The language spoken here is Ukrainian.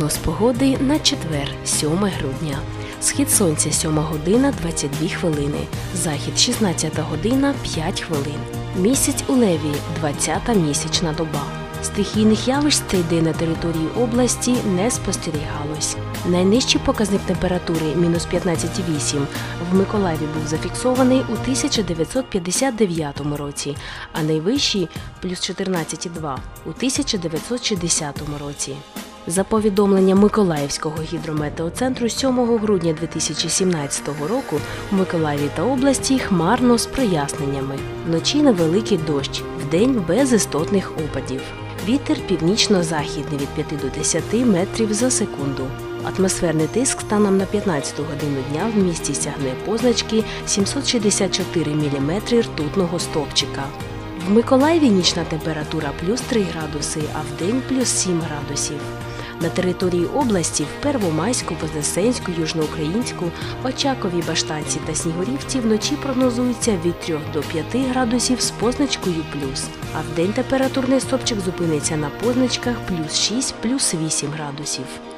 Прогноз погоди на четвер, 7 грудня. Схід сонця 7 година 22 хвилини, захід 16 година 5 хвилин. Місяць у Леві, 20-та місячна доба. Стихійних явищ цей день на території області не спостерігалось. Найнижчий показник температури – мінус 15,8 в Миколаєві був зафіксований у 1959 році, а найвищий – плюс 14,2 у 1960 році. За повідомленням Миколаївського гідрометеоцентру 7 грудня 2017 року у Миколаєві та області хмарно з проясненнями. Вночі невеликий дощ, вдень без істотних опадів. Вітер північно-західний від 5 до 10 метрів за секунду. Атмосферний тиск станом на 15 годину дня в місті сягне позначки 764 мм ртутного стовпчика. В Миколаєві нічна температура плюс 3 градуси, а вдень плюс 7 градусів. На території області в Первомайську, Вознесенську, Южноукраїнську, Очаковій, Баштанці та Снігурівці вночі прогнозується від 3 до 5 градусів з позначкою плюс, а вдень температурний стовпчик зупиниться на позначках плюс 6, плюс 8 градусів.